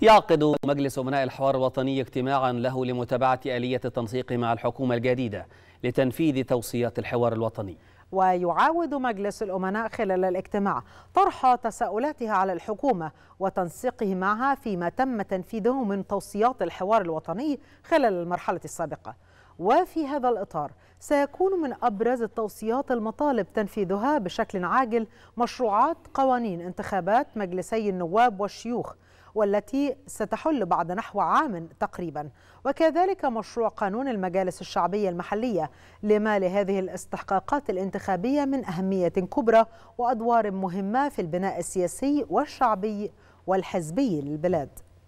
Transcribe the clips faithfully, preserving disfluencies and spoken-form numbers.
يعقد مجلس أمناء الحوار الوطني اجتماعا له لمتابعة آلية التنسيق مع الحكومة الجديدة لتنفيذ توصيات الحوار الوطني. ويعاود مجلس الأمناء خلال الاجتماع طرح تساؤلاته على الحكومة وتنسيقه معها فيما تم تنفيذه من توصيات الحوار الوطني خلال المرحلة السابقة. وفي هذا الإطار سيكون من أبرز التوصيات المطالب تنفيذها بشكل عاجل مشروعات قوانين انتخابات مجلسي النواب والشيوخ، والتي ستحل بعد نحو عام تقريبا، وكذلك مشروع قانون المجالس الشعبية المحلية لما لهذه الاستحقاقات الانتخابية من أهمية كبرى وأدوار مهمة في البناء السياسي والشعبي والحزبي للبلاد.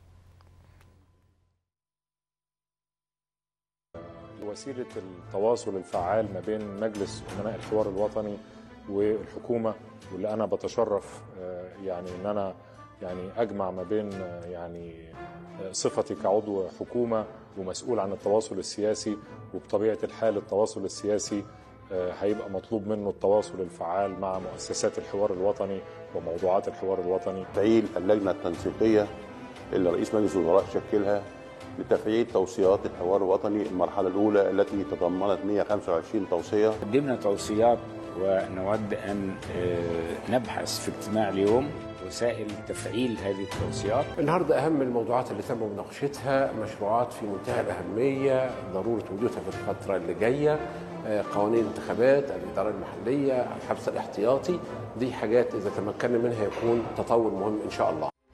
وسيلة التواصل الفعال ما بين مجلس أمناء الحوار الوطني والحكومة، واللي أنا بتشرف يعني أن أنا يعني أجمع ما بين يعني صفتي كعضو حكومة ومسؤول عن التواصل السياسي. وبطبيعة الحال التواصل السياسي هيبقى مطلوب منه التواصل الفعال مع مؤسسات الحوار الوطني وموضوعات الحوار الوطني. تفعيل اللجنة التنسيقية اللي رئيس مجلس الوزراء شكلها لتفعيل توصيات الحوار الوطني المرحلة الأولى التي تضمنت مئة وخمسة وعشرين توصية. قدمنا توصيات ونود أن نبحث في اجتماع اليوم وسائل تفعيل هذه التوصيات. النهارده أهم الموضوعات اللي تم مناقشتها مشروعات في منتهى الأهمية، ضرورة وجودها في الفترة اللي جاية، قوانين الانتخابات، الإدارة المحلية، الحبس الاحتياطي. دي حاجات إذا تمكنا منها يكون تطور مهم إن شاء الله.